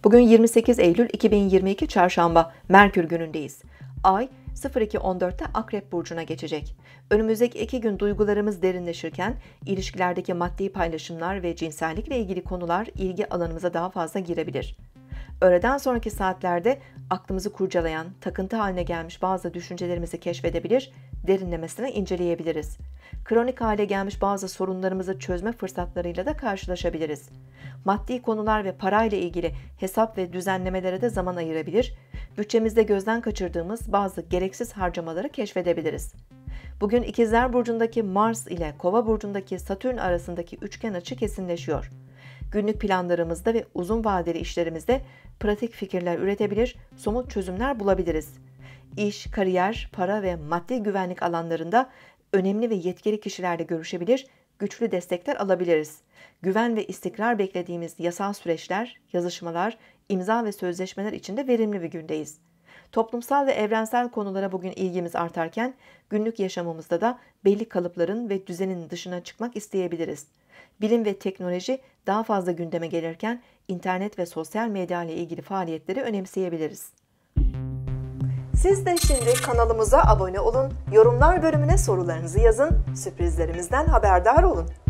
Bugün 28 Eylül 2022 Çarşamba, Merkür günündeyiz. Ay 02.14'te Akrep Burcu'na geçecek. Önümüzdeki 2 gün duygularımız derinleşirken ilişkilerdeki maddi paylaşımlar ve cinsellikle ilgili konular ilgi alanımıza daha fazla girebilir. Öğleden sonraki saatlerde aklımızı kurcalayan, takıntı haline gelmiş bazı düşüncelerimizi keşfedebilir, derinlemesine inceleyebiliriz. Kronik hale gelmiş bazı sorunlarımızı çözme fırsatlarıyla da karşılaşabiliriz. Maddi konular ve parayla ilgili hesap ve düzenlemelere de zaman ayırabilir, bütçemizde gözden kaçırdığımız bazı gereksiz harcamaları keşfedebiliriz. Bugün İkizler Burcu'ndaki Mars ile Kova Burcu'ndaki Satürn arasındaki üçgen açı kesinleşiyor. Günlük planlarımızda ve uzun vadeli işlerimizde pratik fikirler üretebilir, somut çözümler bulabiliriz. İş, kariyer, para ve maddi güvenlik alanlarında önemli ve yetkili kişilerle görüşebilir, güçlü destekler alabiliriz. Güven ve istikrar beklediğimiz yasal süreçler, yazışmalar, imza ve sözleşmeler için de verimli bir gündeyiz. Toplumsal ve evrensel konulara bugün ilgimiz artarken, günlük yaşamımızda da belli kalıpların ve düzenin dışına çıkmak isteyebiliriz. Bilim ve teknoloji daha fazla gündeme gelirken, internet ve sosyal medya ile ilgili faaliyetleri önemseyebiliriz. Siz de şimdi kanalımıza abone olun, yorumlar bölümüne sorularınızı yazın, sürprizlerimizden haberdar olun.